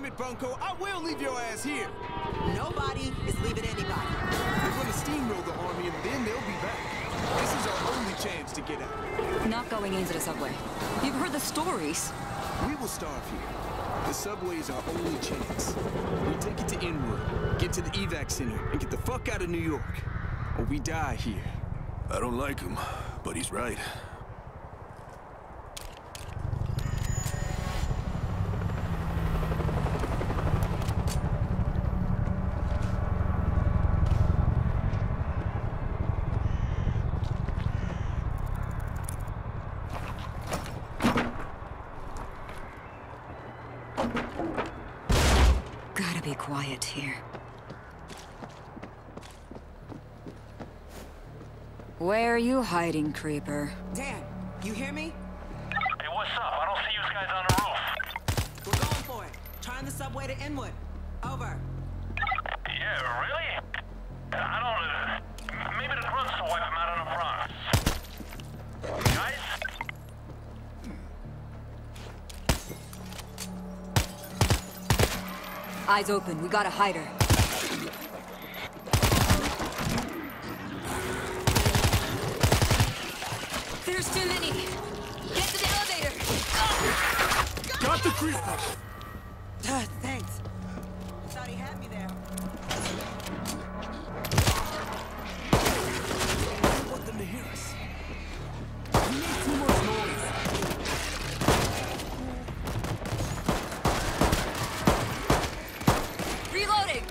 damn it, Bunko. I will leave your ass here. Nobody is leaving anybody. They're gonna steamroll the army and then they'll be back. This is our only chance to get out. Not going into the subway. You've heard the stories. We will starve here. The subway is our only chance. We take it to Inwood, get to the evac center, and get the fuck out of New York. Or we die here. I don't like him, but he's right. Gotta be quiet here. Where are you hiding, creeper? Dan, you hear me? Hey, what's up? I don't see you guys on the roof. We're going for it. Trying the subway to Inwood. Over. Yeah, really? I don't... maybe the grunts will wipe them out on the Bronx. Guys? Eyes open, we gotta hide her. There's too many. Get to the elevator. Got the creeper! Thanks. Thought he had me there. I want them to hear us. We need too much noise. Reloading!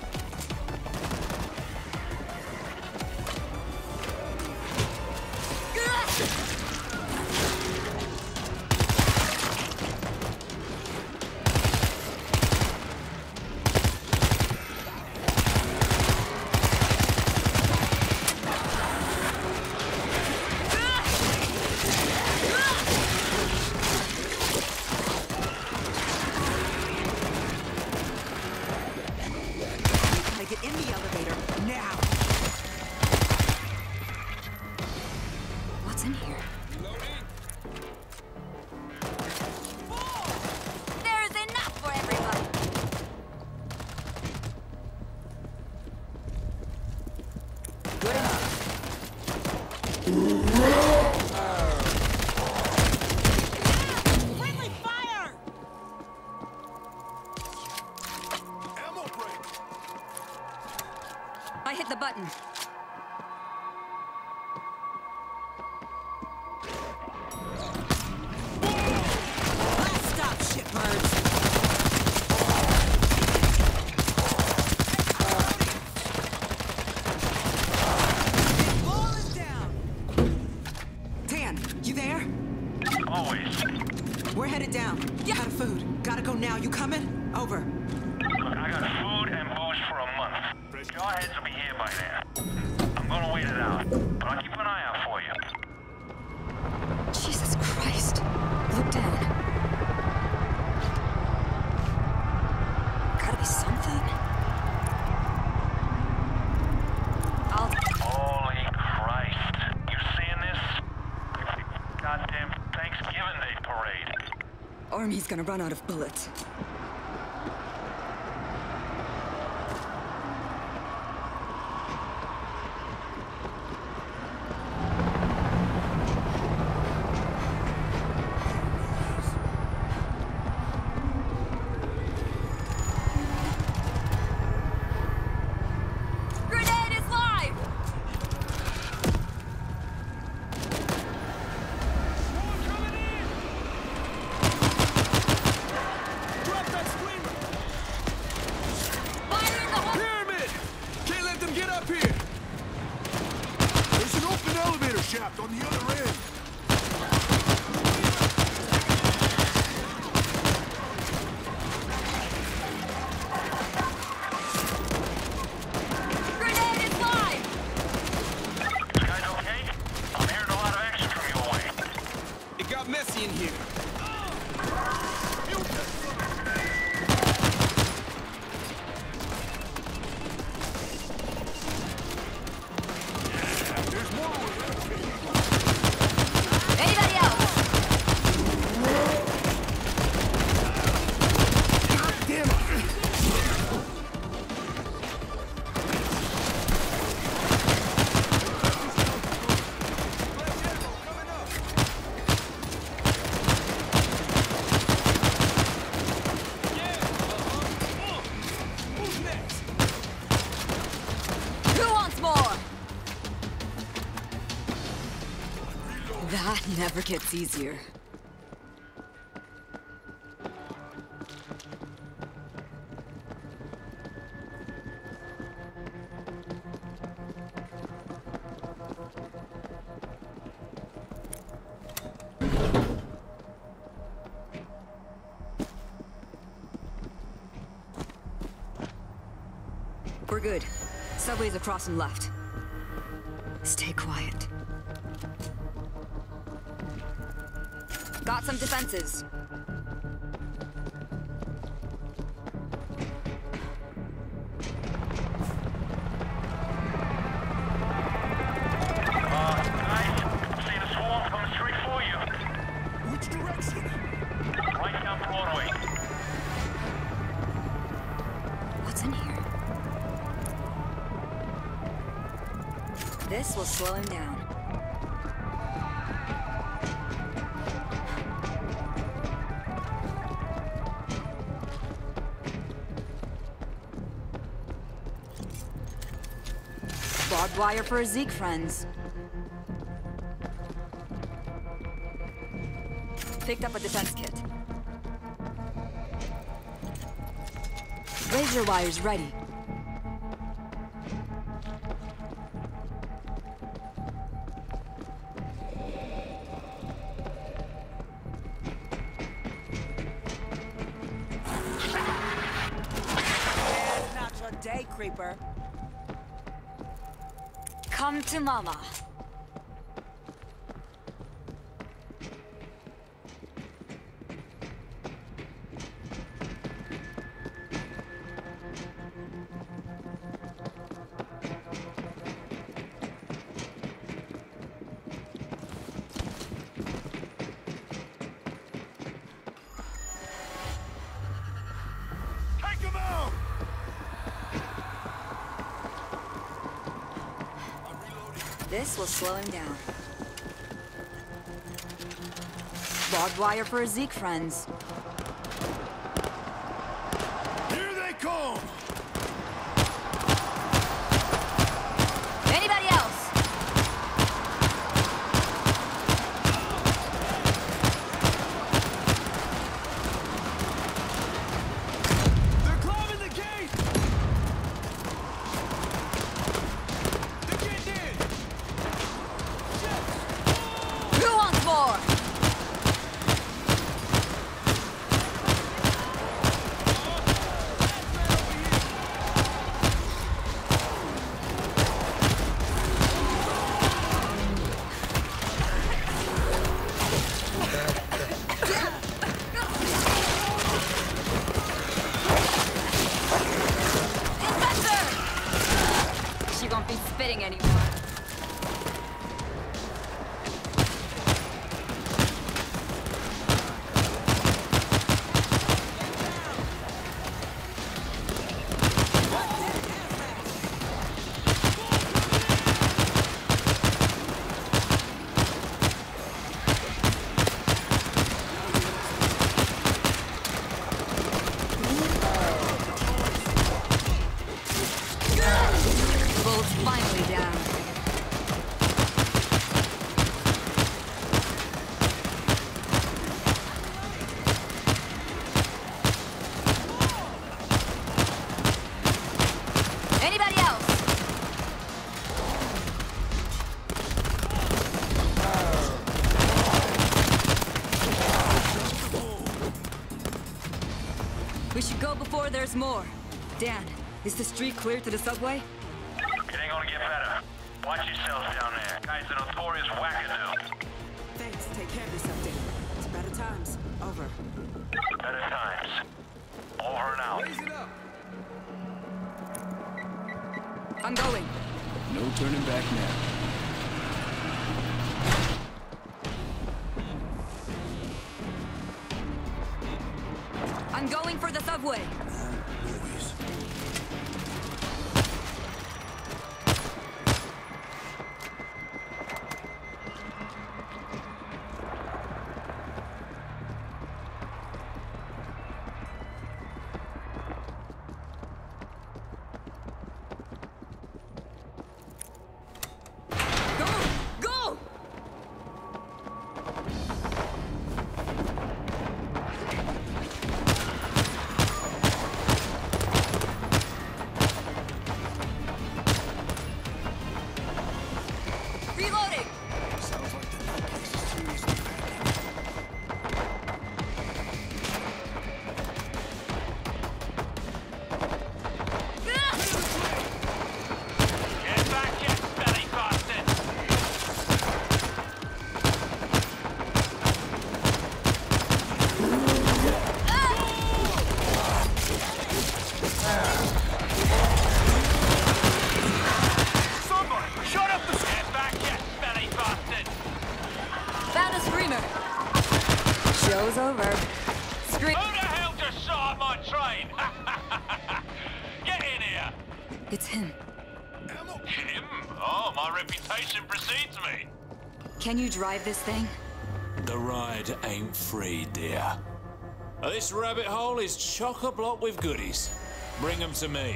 Get in the elevator now. What's in here? There's enough for everybody! Good enough. Friendly fire! Ammo break! I hit the button. Last stop, shitbirds. Wall is down. Dan, you there? Always. We're headed down. Out of food. Gotta go now. You coming? Over. Look, I got food and booze for a month. Jarheads will be here by then. I'm gonna wait it out, but I'll keep an eye out for you. Jesus Christ. Look down. Gotta be something. Holy Christ. You seeing this? Goddamn Thanksgiving Day parade. Army's gonna run out of bullets. Grenade is live! Drop that screamer! Fire in the hole! Pyramid! Can't let them get up here! There's an open elevator shaft on the other end. Grenade is live! You guys okay? I'm hearing a lot of action from your way. It got messy in here. There's more where that came from. Never gets easier. We're good. Subway's across and left. Stay quiet. Got some defenses. Guys, seeing a swarm coming straight for you. Which direction? Right down Broadway. What's in here? This will slow him down. Barbed wire for Zeke friends. Picked up a defense kit. Razor wire's ready. Not your day, creeper. Come to mama. Take him out! This will slow him down. Barbed wire for Zeke friends. Here they come! Anybody else? They're climbing the gate! They're getting in! Who wants more? Inspector! She won't be spitting anymore. Bull's finally down. Anybody else? We should go before there's more. Dan, is the street clear to the subway? It ain't gonna get better. Watch yourselves down there. Guy's a notorious wackadoo. Thanks. Take care of yourself, Dan. It's better times. Over. Better times. Over and out. Raise it up! I'm going. No turning back now. I'm going for the subway. Boys. Go! Go! shot at my train! Get in here! It's him. Him? Oh, my reputation precedes me. Can you drive this thing? The ride ain't free, dear. This rabbit hole is chock-a-block with goodies. Bring them to me.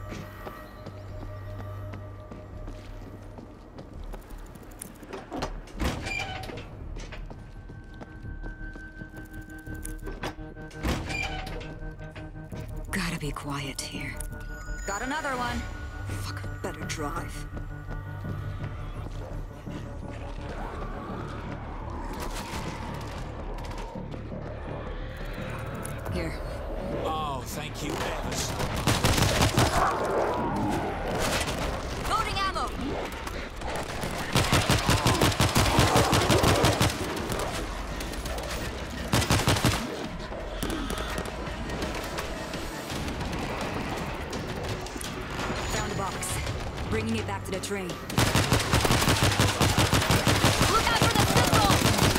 Gotta be quiet here. Got another one. Fuck, better drive. Here. Oh, thank you ever so Loading ammo! Found a box. Bringing it back to the train. Look out for the pistol!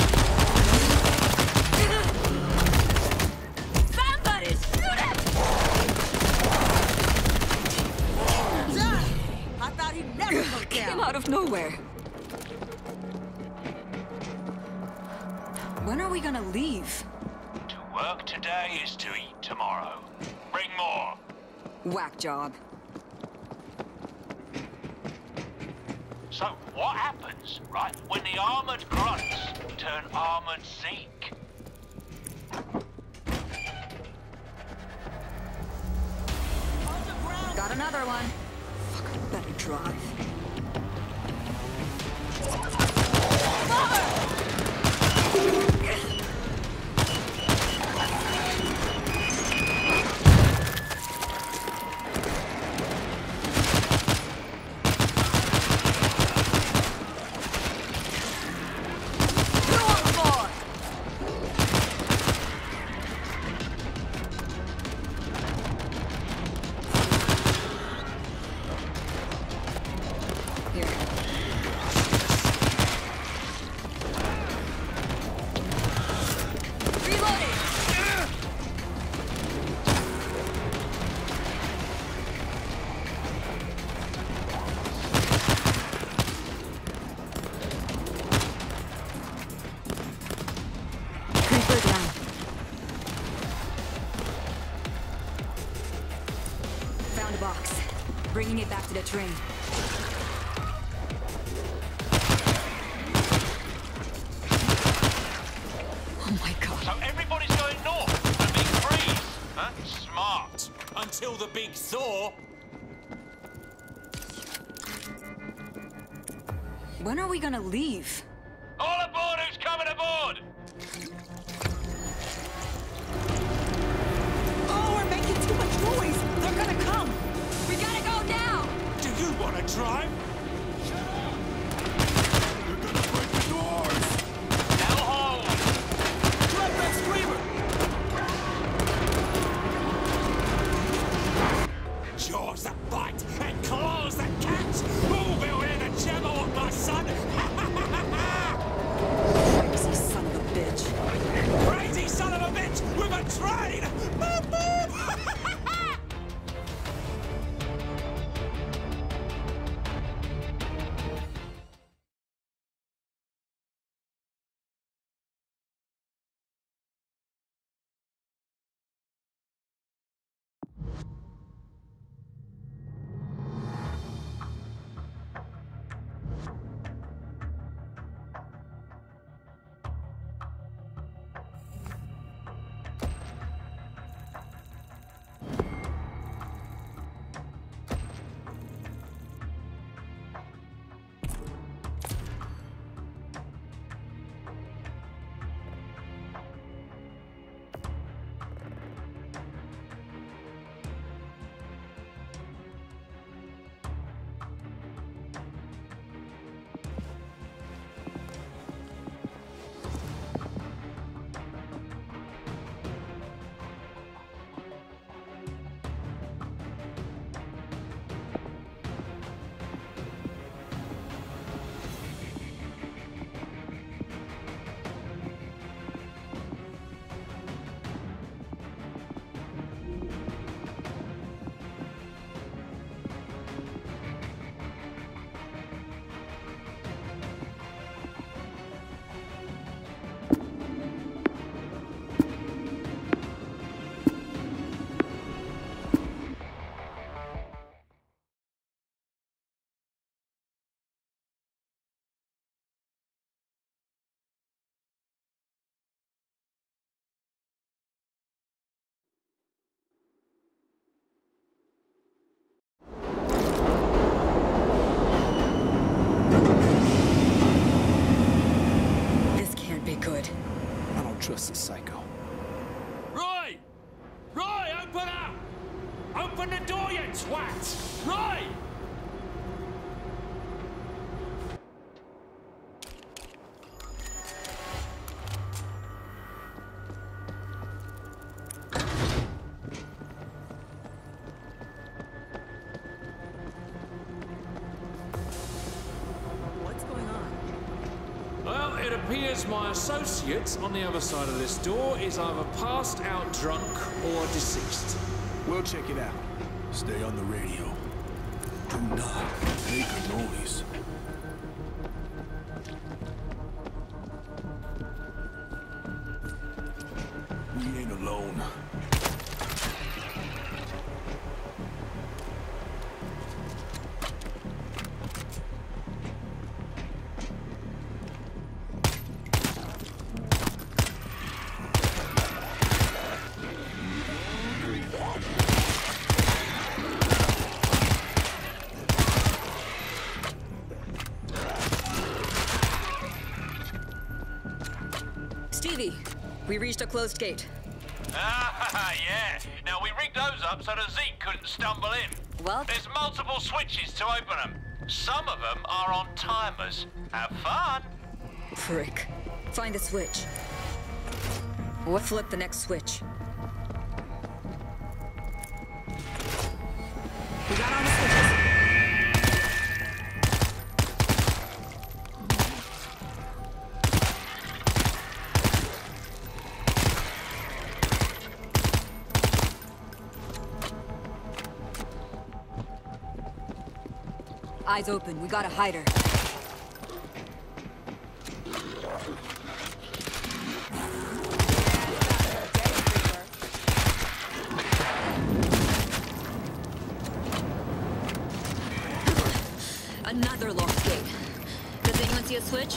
Somebody shoot him! I thought he'd never go Came down. out of nowhere. When are we gonna leave? To work today is to eat tomorrow. Bring more. Whack job. So, what happens, right, when the armored grunts turn armored Zeke? Got another one. Fuck, I better drive. Found a box. Bringing it back to the train. Oh my god. So everybody's going north. The big freeze. Huh? Smart. until the big thaw. When are we gonna leave? All aboard who's coming aboard! Oh, we're making too much noise. They're gonna come. We gotta go now! Do you want to drive? They're gonna break the doors! Now hold! Drop that screamer! Jaws that bite and claws that catch. Who will hear the gem of my son? Crazy son of a Open the door, you twat! Right! What's going on? Well, it appears my associate on the other side of this door is either passed out drunk or deceased. We'll check it out. Stay on the radio. Do not make a noise. We ain't alone. Stevie, we reached a closed gate. Ah, yeah. Now, we rigged those up so the Zeke couldn't stumble in. Well, There's multiple switches to open them. Some of them are on timers. Have fun. prick. Find the switch. What? Flip the next switch. We got all the switches. Eyes open. We got a hider. Another locked gate. Does anyone see a switch?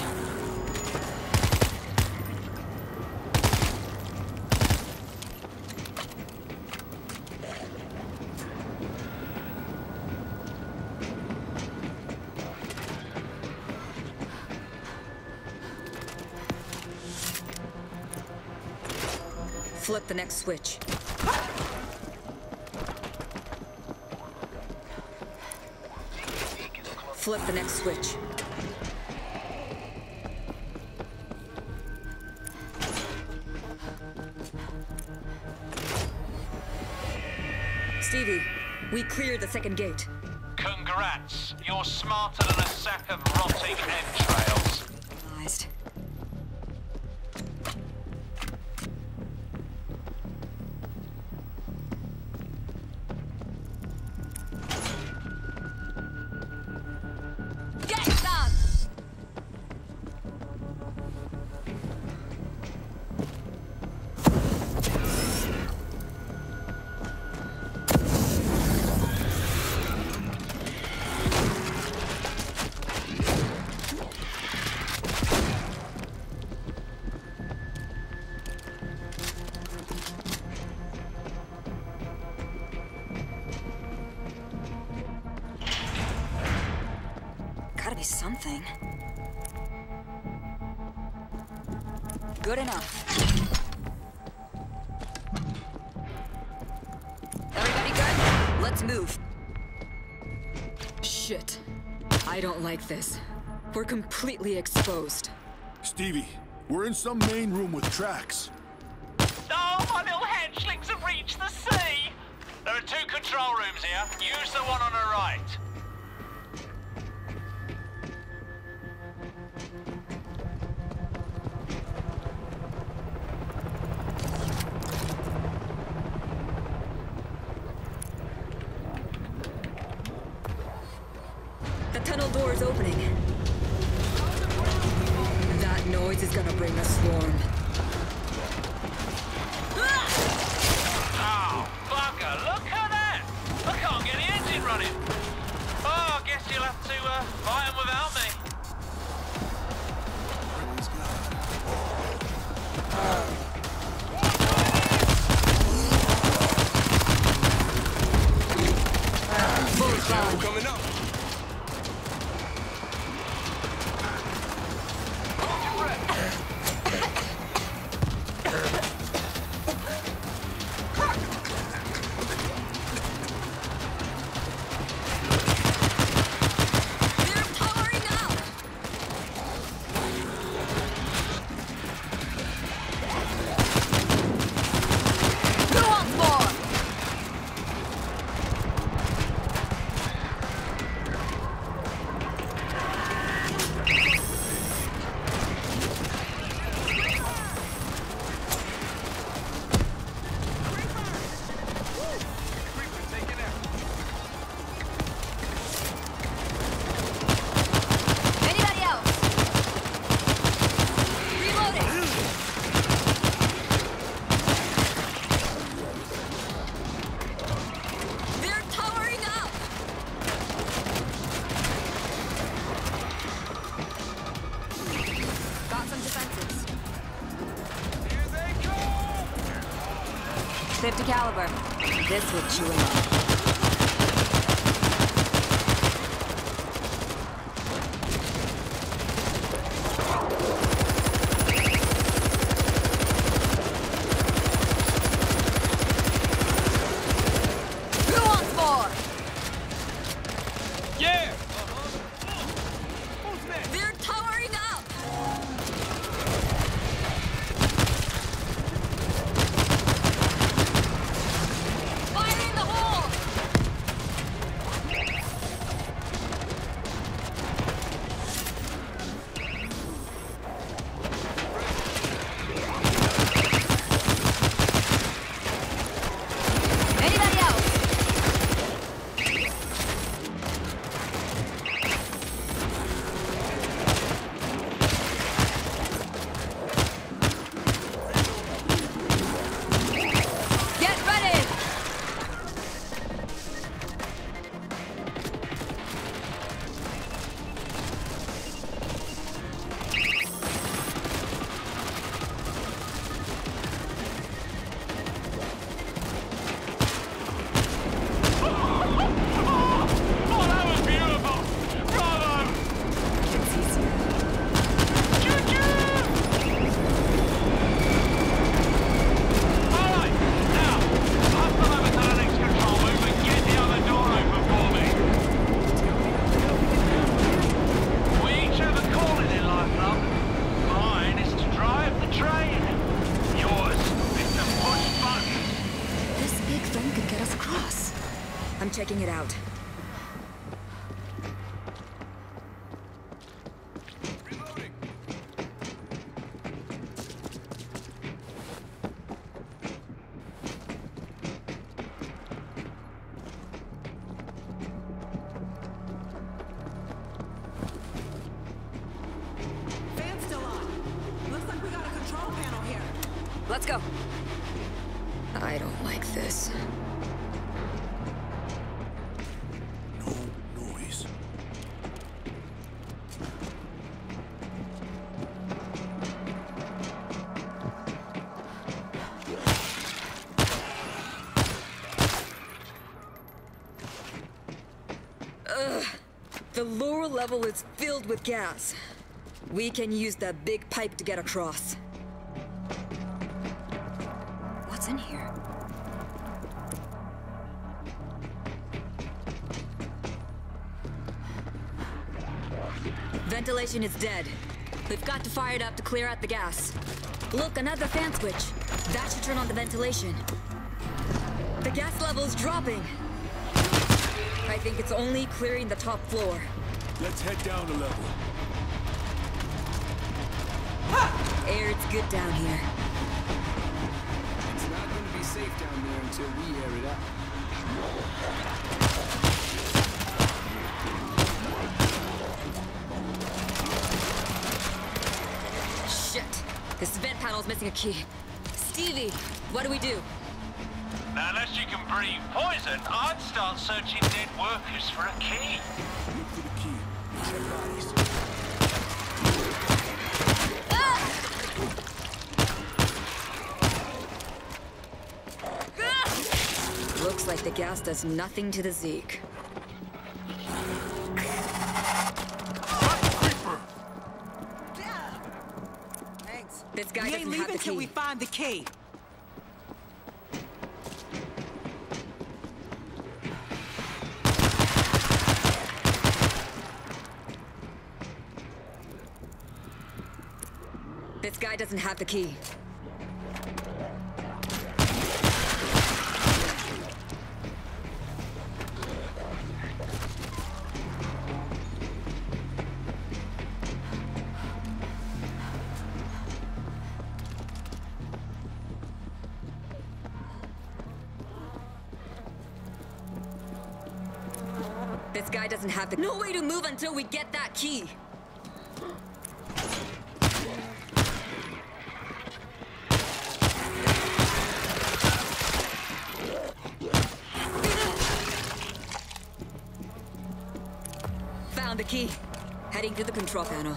Flip the next switch. Flip the next switch. Stevie, we cleared the second gate. Congrats. You're smarter than a sack of rotting entrails. Realized. Get some! Gotta be something. Good enough. Everybody good? Let's move. Shit. I don't like this. We're completely exposed. Stevie, we're in some main room with tracks. Oh, my little hatchlings have reached the sea. There are 2 control rooms here. Use the one on the right. The tunnel door is opening. That noise is gonna bring a swarm. Oh, bugger, look at that! I can't get the engine running. Oh, I guess you'll have to fight 'em without me. We're coming up. caliber. This would chew him up. Checking it out. Reloading. Fan's still on. Looks like we got a control panel here. Let's go. I don't like this. The lower level is filled with gas. We can use that big pipe to get across. What's in here? Ventilation is dead. We've got to fire it up to clear out the gas. Look, another fan switch. That should turn on the ventilation. The gas level is dropping. I think it's only clearing the top floor. Let's head down a level. Air's good down here. It's not going to be safe down there until we air it out. Shit. This vent panel's missing a key. Stevie, what do we do? Now, unless you can breathe poison, I'd start searching dead workers for a key. Look for the key. Check bodies. Looks like the gas does nothing to the Zeke. Thanks. This guy We doesn't ain't have leaving the till key. we find the key. This guy doesn't have the key. This guy doesn't have the... No way to move until we get that key! Found the key. Heading to the control panel.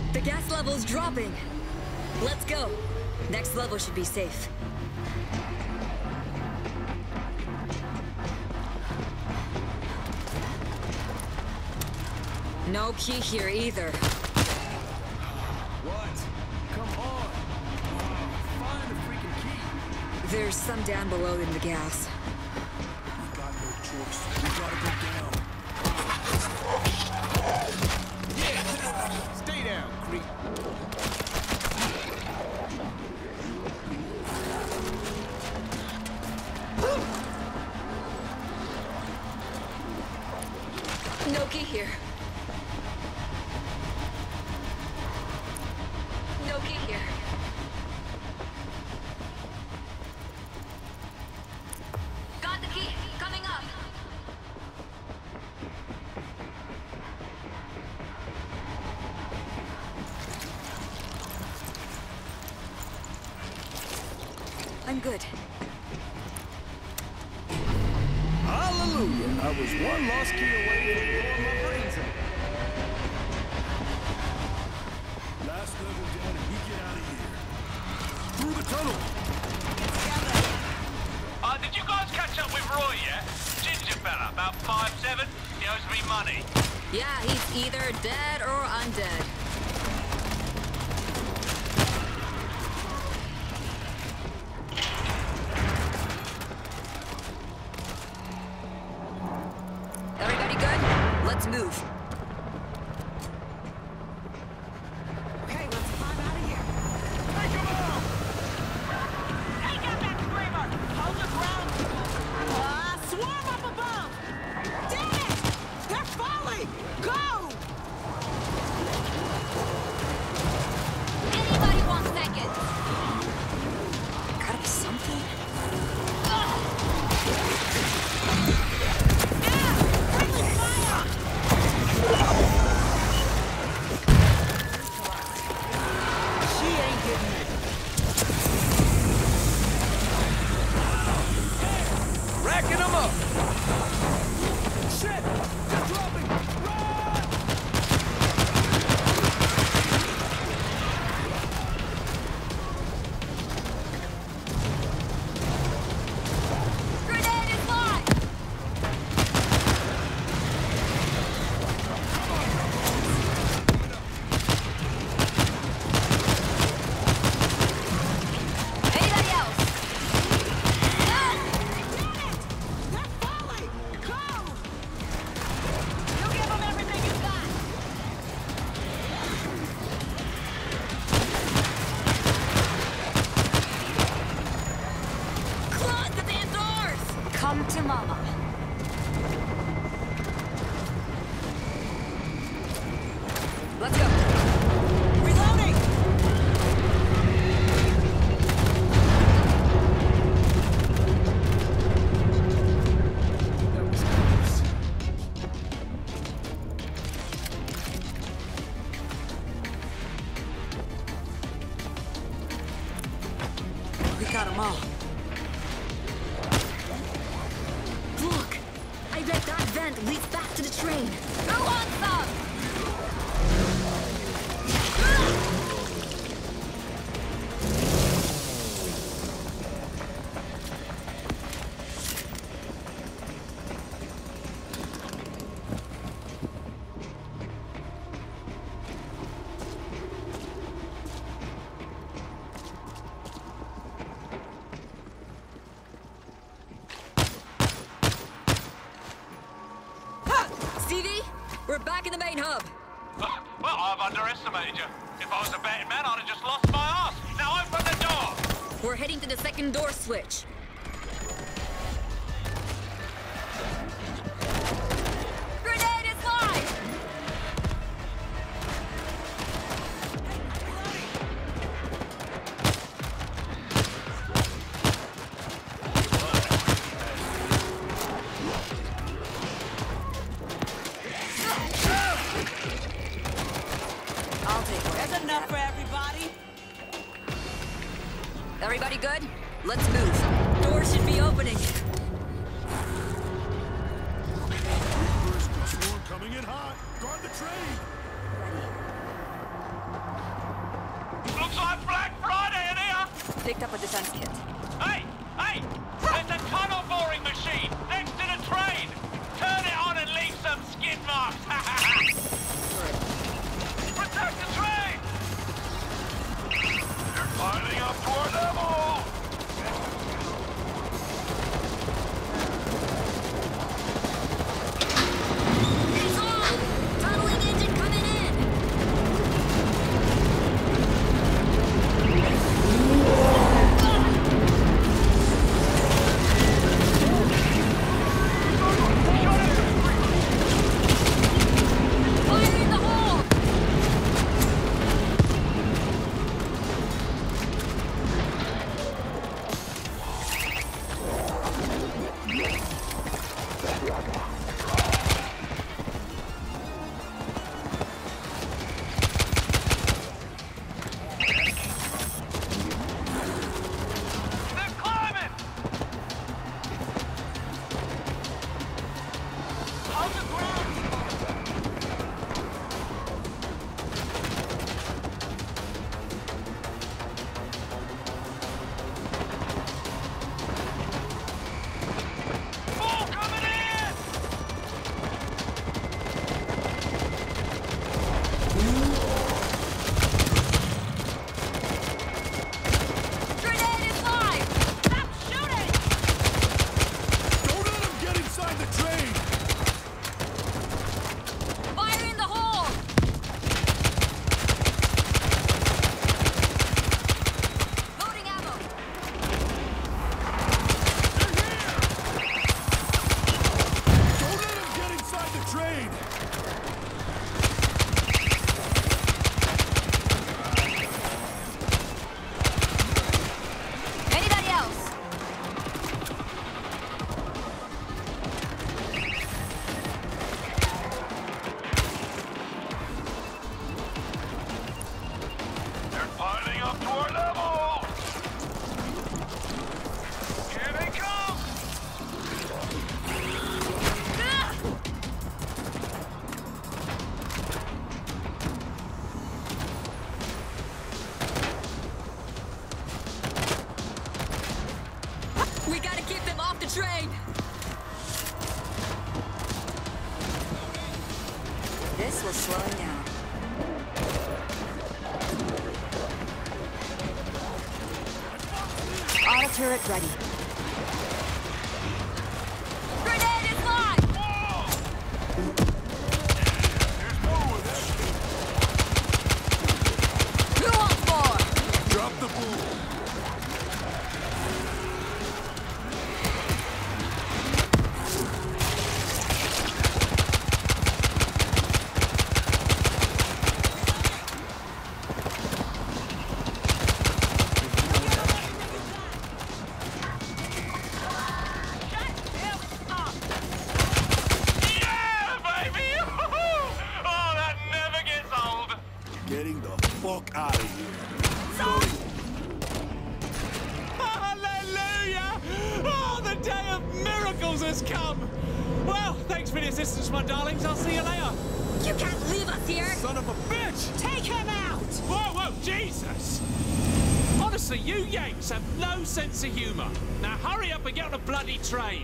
The gas level's dropping. Let's go. Next level should be safe. No key here either. What? Come on. Find the freaking key. There's some down below in the gas. We got no choice. We gotta go down. Yeah. Stay down, creep. No key here. No key here. Got the key. Coming up. I'm good. Hallelujah. I was one lost key away from blowing my brains out. Last level down and we get out of here. Through the tunnel. Did you guys catch up with Roy yet? Ginger fella, about 5'7". He owes me money. Yeah, he's either dead or undead. Everybody good? Let's move. Okay, let's climb out of here. Take him out! Take out that screamer! Hold the ground! Swarm up above! Damn it! They're falling! Go! Anybody want seconds? Gotta be something. Friendly fire! She ain't getting me. Racking them up. Shit! They're dropping. Run! Grenade is live! Anybody else? They're falling! Go! You give them everything you got! Close the damn doors! Come to mama. Let's go. Reloading! That was close. We got them all. Look! I bet that vent leads back to the train. Who wants some? Stevie, we're back in the main hub. Well, I've underestimated you. If I was a betting man, I'd have just lost my ass. Now open the door! We're heading to the second door switch. Grenade is live! I'll take it. There's enough for everybody. Everybody good? Let's move. Doors should be opening. First swarm coming in hot. Guard the train. Picked up a defense kit. Hey! Hey! There's a tunnel boring machine next to the train! Turn it on and leave some skid marks! Protect the train! They're piling up to our level! It's on! Tunneling engine coming in! Fire in the hole! They're climbing! Hold the ground. Ball coming in! Grenade is live! Stop shooting! Don't let him get inside the train! Fire in the hole! Loading ammo! Don't let him get inside the train! Anybody else? They're piling up to our level! Here they come! Ah! We gotta keep them off the train! This will slow him down. Auto turret ready. Grenade is live! There's more with that. Who wants more? Drop the bull. Yeah, baby! Oh, that never gets old! Getting the fuck out of here. Hallelujah! Oh, the day of miracles has come! Well, thanks for the assistance, my darlings. I'll see you later. You can't leave us here! Son of a bitch! Take him out! Whoa, whoa, Jesus! Honestly, you Yanks have no sense of humour. Now hurry up and get on a bloody train.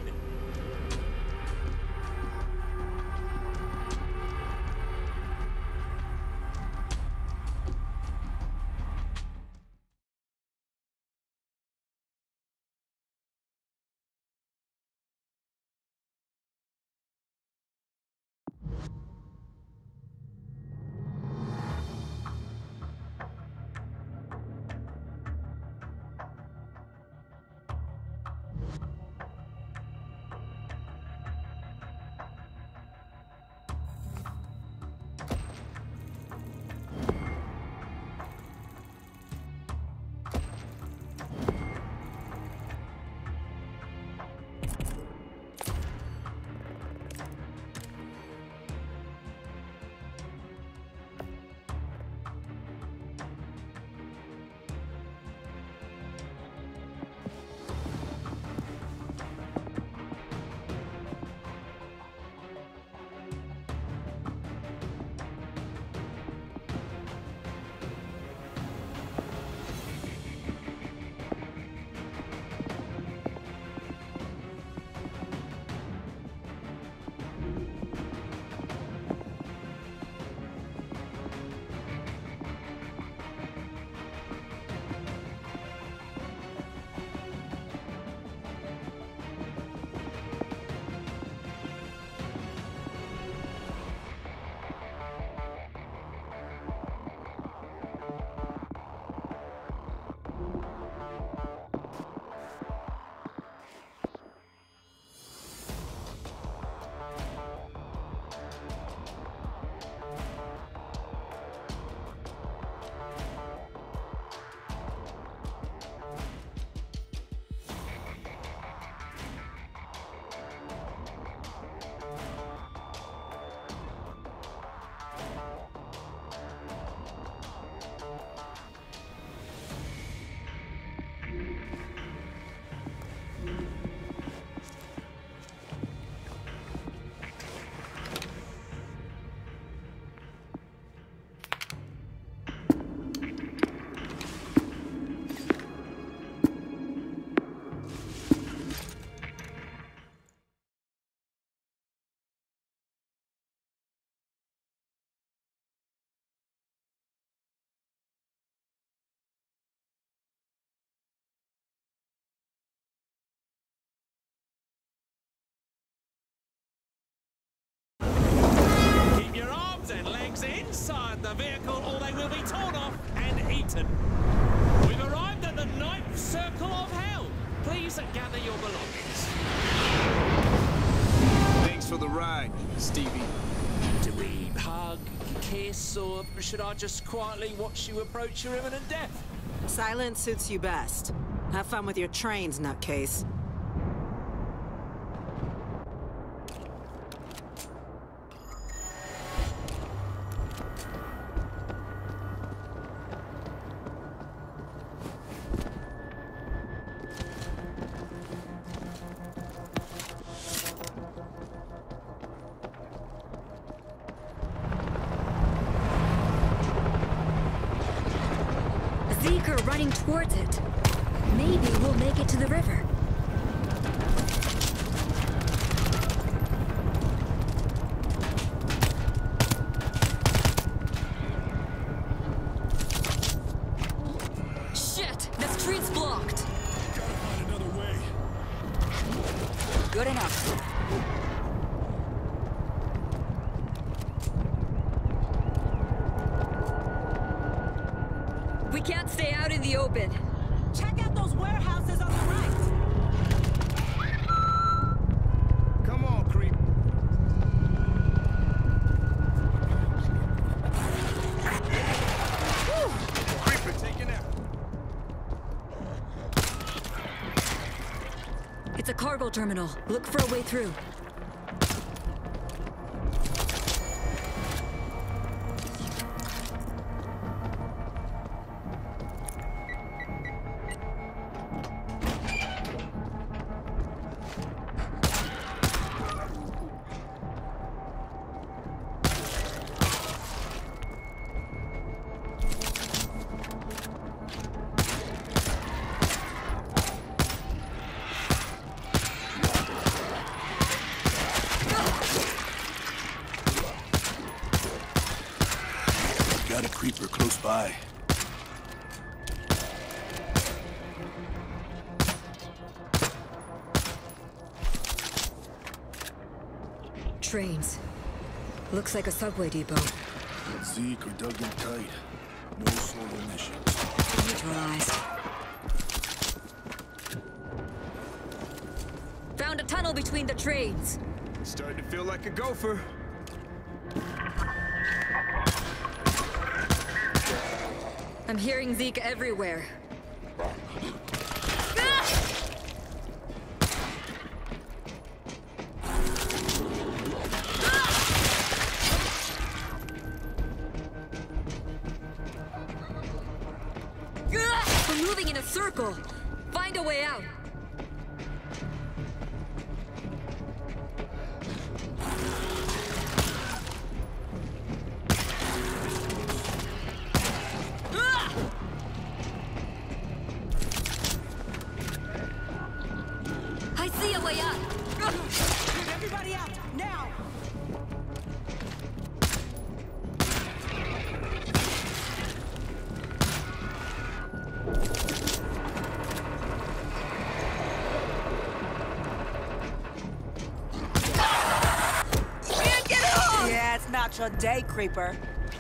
inside the vehicle or they will be torn off and eaten. We've arrived at the ninth circle of hell. Please gather your belongings. Thanks for the ride, Stevie. Do we hug, kiss, or should I just quietly watch you approach your imminent death? Silence suits you best. Have fun with your trains, nutcase. Zeke are running towards it. Maybe we'll make it to the river. Shit! The street's blocked! Gotta find another way. Good enough. We can't stay out in the open. Check out those warehouses on the right. Come on, creep. Creeper taken out. It's a cargo terminal. Look for a way through. Got a creeper close by. Trains. Looks like a subway depot. Zeke are dug in tight. No solo missions. Neutralized. Found a tunnel between the trains. Starting to feel like a gopher. I'm hearing Zeke everywhere. We're moving in a circle. Find a way out. I see a way out. Get everybody out, now! Can't get off! Yeah, it's not your day, creeper.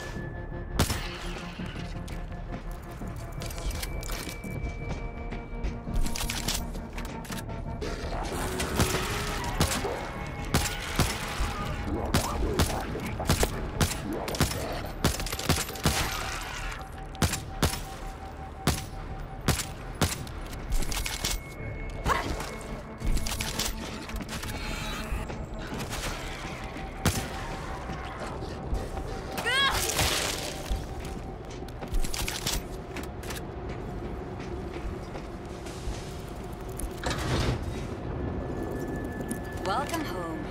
Welcome home.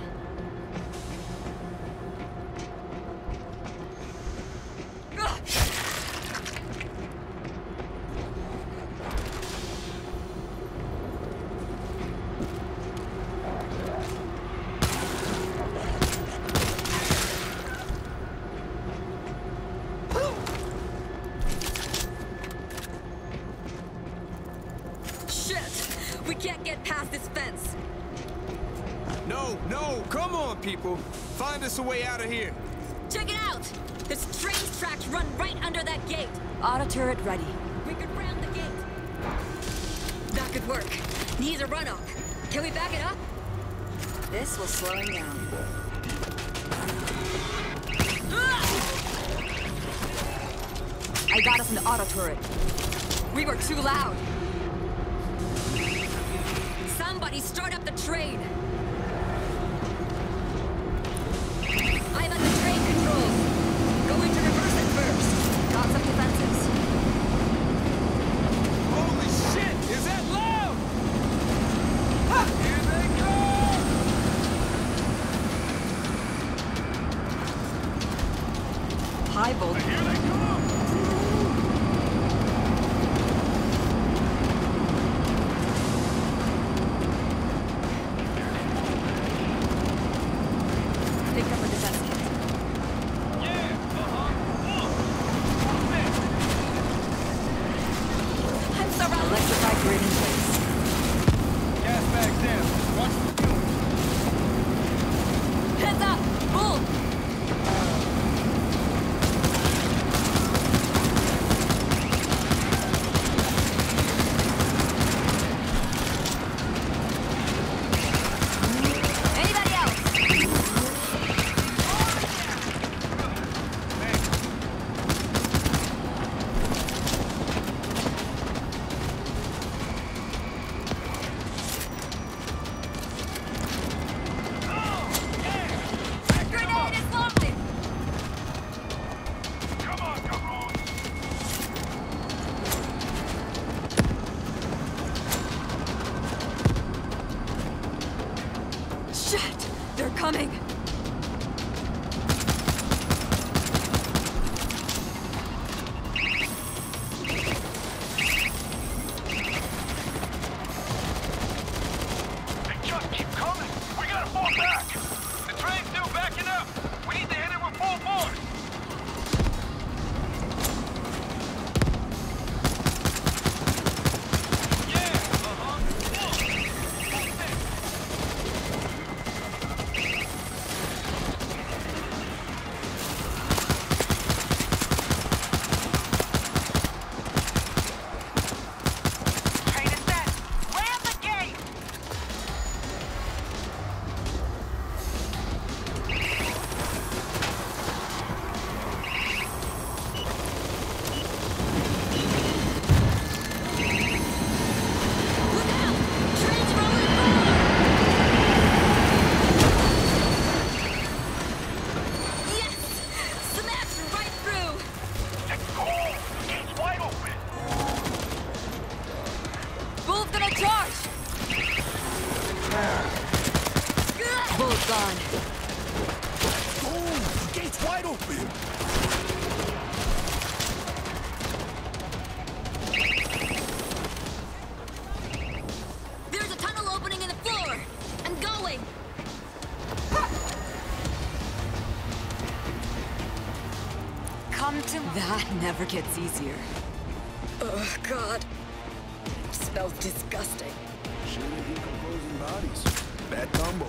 Shit! We can't get past this fence. No, come on, people. Find us a way out of here. Check it out! There's trains run right under that gate. Auto turret ready. We could round the gate. That could work. Needs a run up. Can we back it up? This will slow him down. I got us an auto turret. We were too loud. Somebody start up the train. I'm at the train controls. Going to reverse it first. Got some defenses. Holy shit! Is that loud? Ha! Here they come! High voltage. Here they come! Picked up a defense kit. I'm surrounded. Electrified grid in place. Gas bags down. Watch the fuel. Heads up! Bull! Anybody else? Grenade is loaded! Come on, cabron! Shit! They're coming! They just keep coming! We gotta fall back! The train's still backing up! We need to hit it with full force! Train is set. Ram the gate! Look out! Train's rolling forward! Yes! Smashed right through! Let's go! The gate's wide open! Bull's gonna charge! Bull's gone. Oh, the gate's wide open! There's a tunnel opening in the floor! I'm going! Come to that never gets easier. Oh, God. Smells disgusting. Surely decomposing bodies. Bad combo.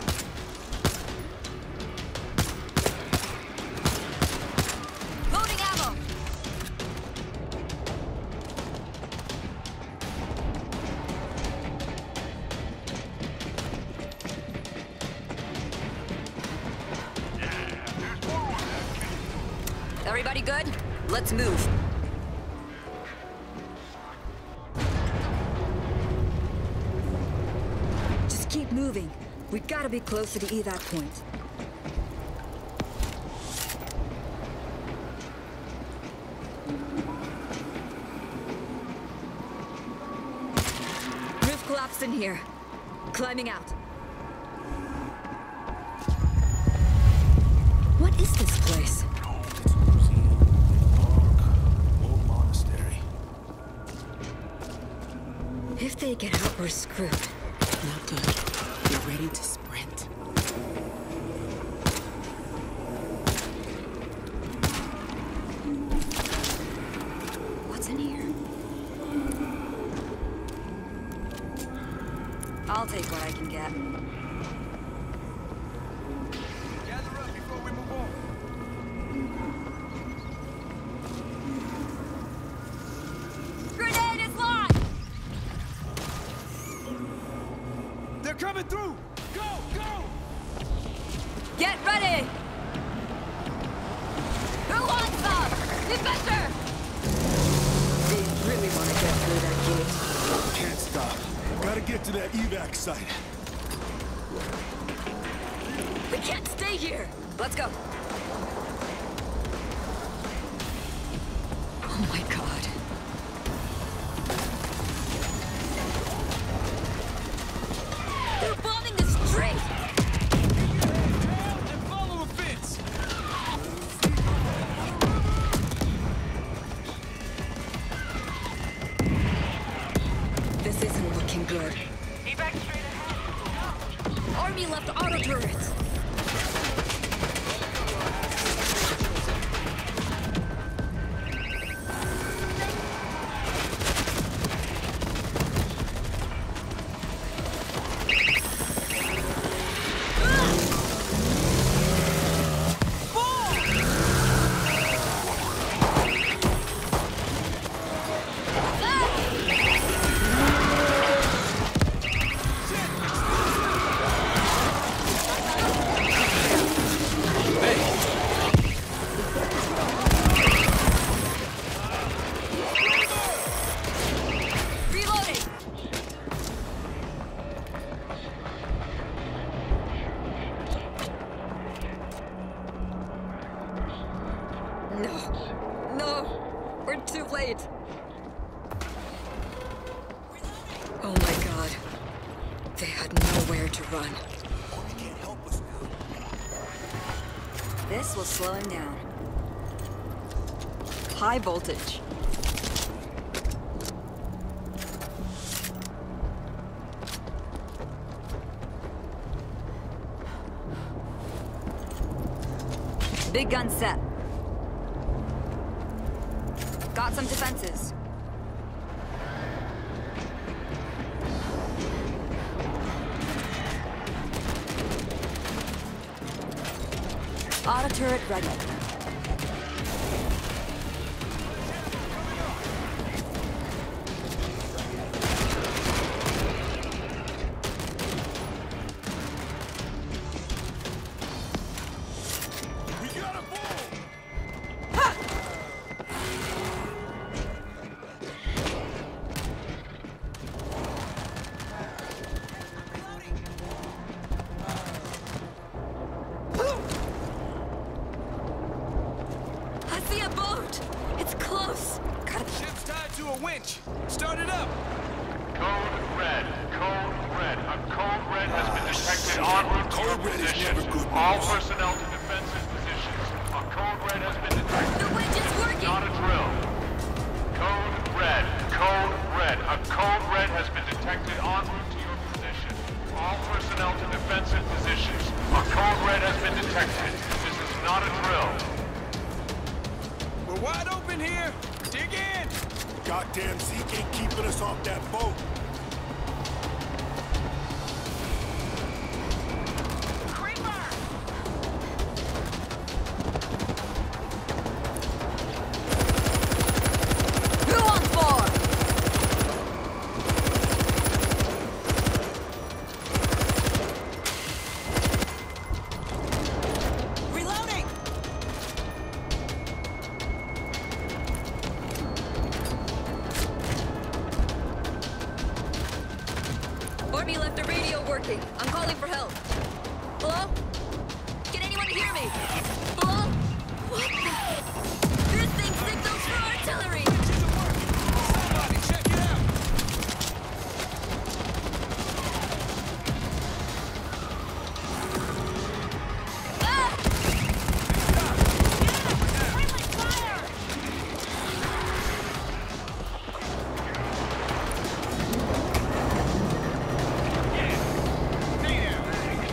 Loading ammo! Everybody good? Let's move. Just keep moving. We gotta be close to the evac point. Roof collapsed in here. Climbing out. What is this place? Oh, it's a museum. Park. Old monastery. If they get out, we're screwed. Not good. Get ready to sprint. What's in here? I'll take what I can get. Gather up before we move on. coming through! Go! Go! Get ready! Who wants some? Defender! They really want to get through that gate. Can't stop. Gotta get to that evac site. We can't stay here! Let's go! Oh my god. They're bombing the street! And follow a fence! This isn't looking good. Evac straight ahead. Army left auto turrets! No, we're too late. Oh my god. They had nowhere to run. Army can't help us now. This will slow him down. High voltage. Big gun set. Got some defenses. Auto turret ready. We got a bull! I see a boat! It's close! Gotta... Ship's tied to a winch. Start it up. Code red. Code red. A code red has been detected en route to your Code red is position. never good All news. personnel to defensive positions. A code red has been detected. The winch is working! Not a drill. Code red. Code red. A code red has been detected en route to your position. All personnel to defensive positions. A code red has been detected. This is not a drill. We're wide open here. Dig in. Goddamn Zeke ain't keeping us off that boat. Creeper! Who wants more? Reloading! Army left the radio working. I'm calling for help. Hello? Can anyone hear me? Hello? What the? This thing signals for artillery! Somebody check it out. Ah! Friendly fire! Stay down.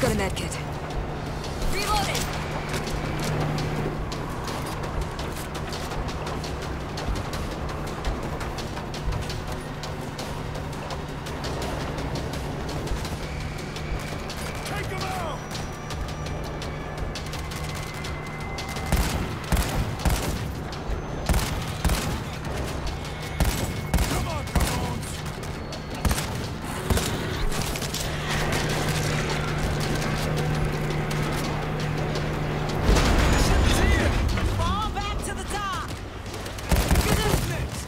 got a med kit. Reloading! Take him out! Come on, Cajones! Ship's here! Fall back to the dock! Business!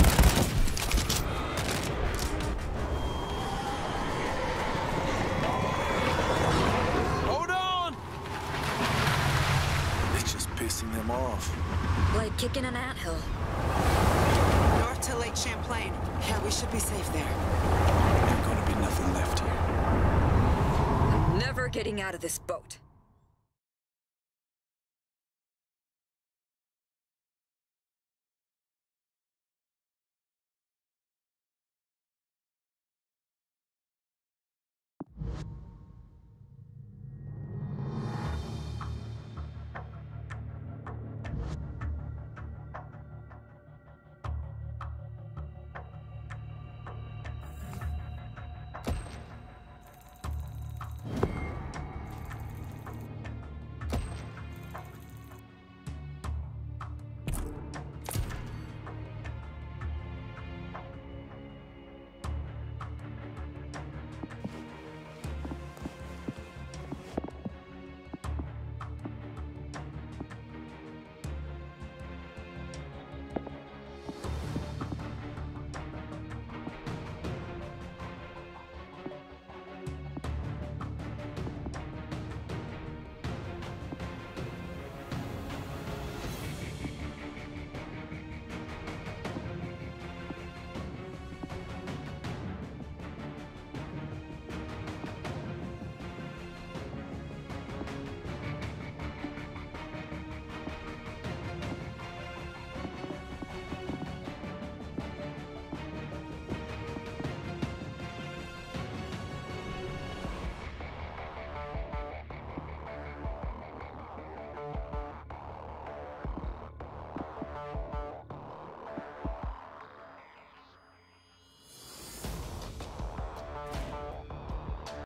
Hold on! It's just pissing them off. Like kicking an anthill. North to Lake Champlain. Yeah, we should be safe there. Ain't gonna be nothing left here. I'm never getting out of this boat.